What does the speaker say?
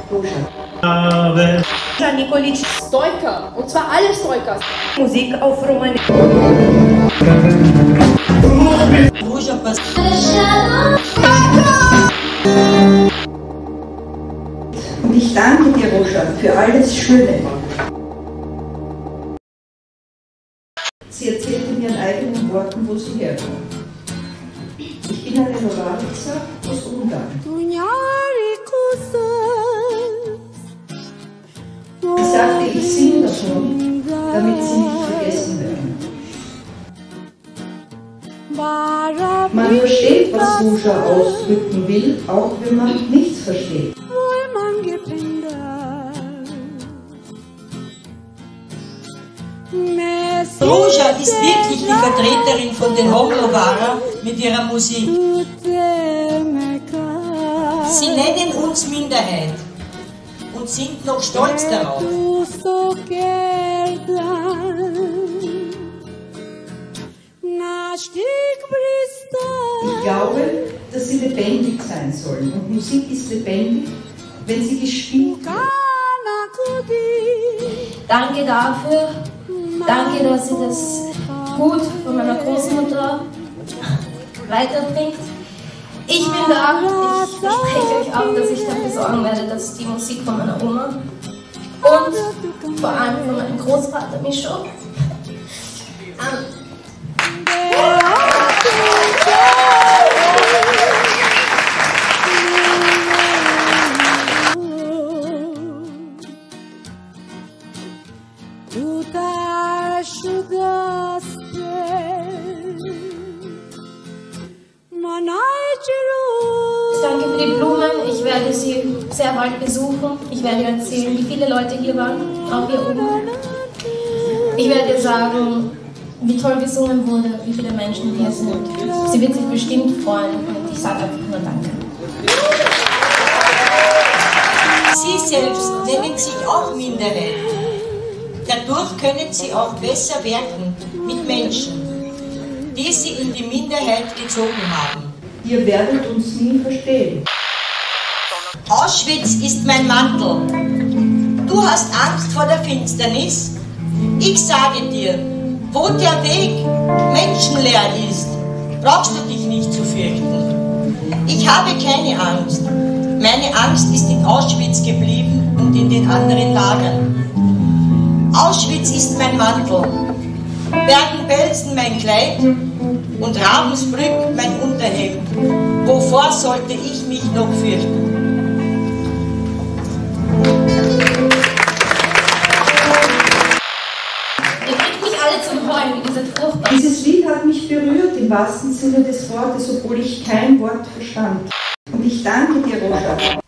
Roša. Nikolić, Stojka, und zwar alle Stojkas. Musik auf Romani. Und ich danke dir, Roša, für alles Schöne. Sie erzählte mir in eigenen Worten, wo sie herkommt. Ich bin eine Novatica aus Ungarn. Sie sagte, ich singe davon, damit sie nicht vergessen werden. Man versteht, was Roša ausdrücken will, auch wenn man nichts versteht. Roša ist wirklich die Vertreterin von den Hohlovara mit ihrer Musik. Sie nennen uns Minderheit und sind noch stolz darauf. Ich glaube, dass sie lebendig sein sollen. Und Musik ist lebendig, wenn sie gespielt wird. Danke dafür. Danke, dass ihr das Gut von meiner Großmutter weiterbringt. Ich bin da. Ich verspreche euch auch, dass ich dafür sorgen werde, dass die Musik von meiner Oma und vor allem von meinem Großvater Mischo Danke für die Blumen. Ich werde sie sehr bald besuchen. Ich werde ihr erzählen, wie viele Leute hier waren, auch hier oben. Ich werde ihr sagen, wie toll gesungen wurde, wie viele Menschen hier sind. Sie wird sich bestimmt freuen und ich sage einfach nur Danke. Sie selbst nennen sich auch Minderheit. Dadurch können sie auch besser werken mit Menschen, die sie in die Minderheit gezogen haben. Ihr werdet uns nie verstehen. Auschwitz ist mein Mantel. Du hast Angst vor der Finsternis? Ich sage dir, wo der Weg menschenleer ist, brauchst du dich nicht zu fürchten. Ich habe keine Angst. Meine Angst ist in Auschwitz geblieben und in den anderen Lagern. Auschwitz ist mein Mantel, Bergen-Belsen mein Kleid und Ravensbrück mein Unterhemd. Wovor sollte ich mich noch fürchten? Ihr kriegt mich alle zum Heulen, ihr seid furchtbar. Dieses Lied hat mich berührt im wahrsten Sinne des Wortes, obwohl ich kein Wort verstand. Und ich danke dir, Roša.